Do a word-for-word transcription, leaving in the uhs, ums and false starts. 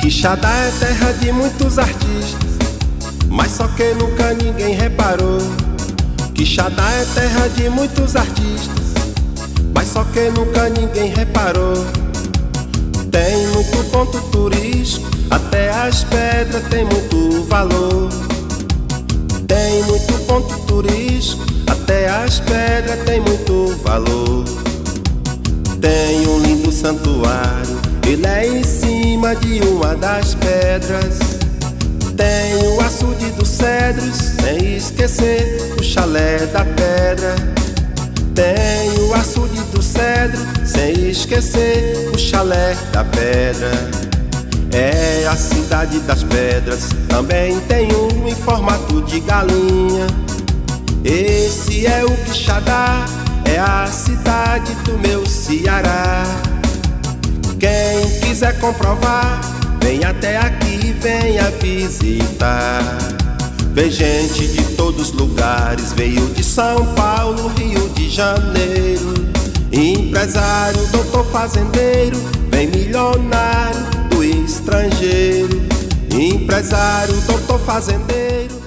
Quixadá é terra de muitos artistas, mas só que nunca ninguém reparou. Quixadá é terra de muitos artistas, mas só que nunca ninguém reparou. Tem muito ponto turístico, até as pedras tem muito valor. Tem muito ponto turístico, até as pedras tem muito valor. Tem um lindo santuário, ele é em cima de uma das pedras. Tem o açude dos cedros, sem esquecer o chalé da pedra. Tem o açude do cedro, sem esquecer o chalé da pedra. É a cidade das pedras, também tem um em formato de galinha. Esse é o Quixadá, é a cidade do meu Ceará. Quem quiser comprovar, vem até aqui, venha visitar. Vem gente de todos os lugares, veio de São Paulo, Rio de Janeiro. Empresário, doutor fazendeiro, vem milionário do estrangeiro. Empresário, doutor fazendeiro.